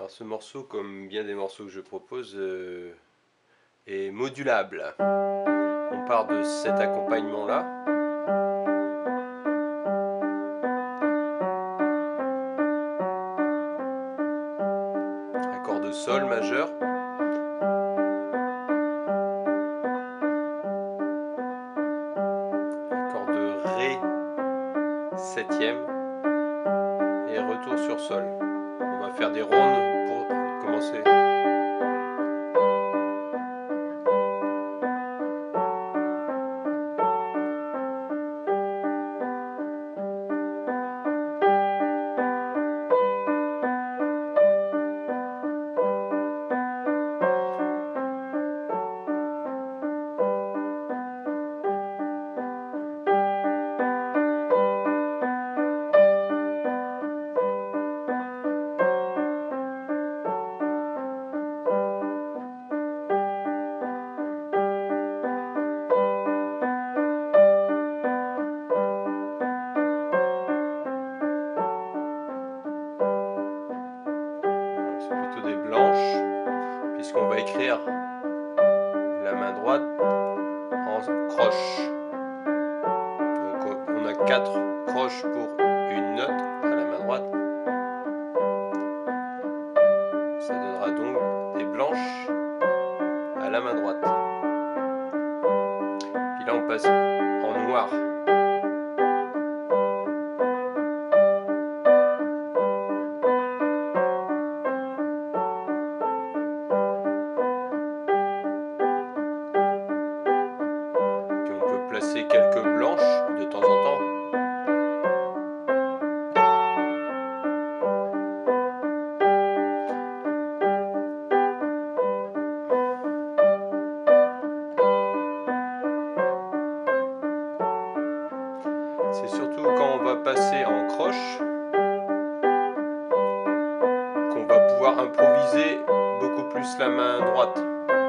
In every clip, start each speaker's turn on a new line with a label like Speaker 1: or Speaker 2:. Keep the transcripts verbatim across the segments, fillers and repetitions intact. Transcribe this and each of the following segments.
Speaker 1: Alors ce morceau, comme bien des morceaux que je propose, euh, est modulable. On part de cet accompagnement-là. Accord de sol majeur. Accord de ré septième. Et retour sur sol. On va faire des rondes pour commencer. C'est plutôt des blanches, puisqu'on va écrire la main droite en croche. Donc on a quatre croches pour une note à la main droite. Ça donnera donc des blanches à la main droite. Puis là on passe en noir. Puis on peut placer quelques blanches de temps en temps. C'est surtout quand on va passer en croche qu'on va pouvoir improviser beaucoup plus la main droite.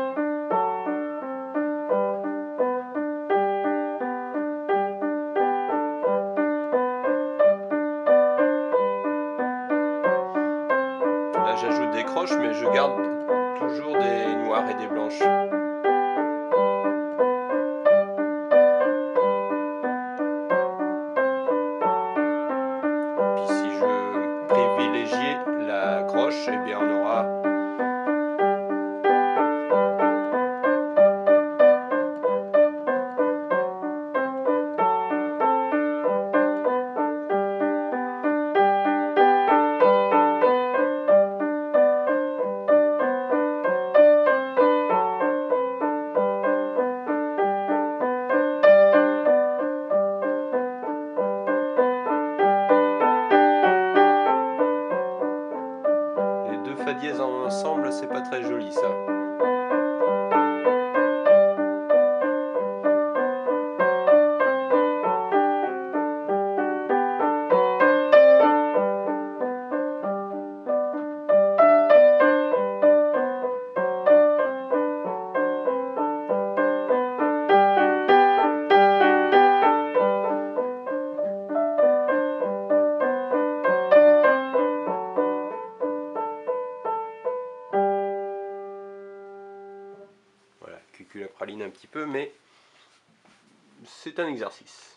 Speaker 1: Là j'ajoute des croches mais je garde toujours des noirs et des blanches. La croche, et eh bien on aura fa dièse ensemble, c'est pas très joli ça. Voilà, cucul la praline un petit peu, mais c'est un exercice.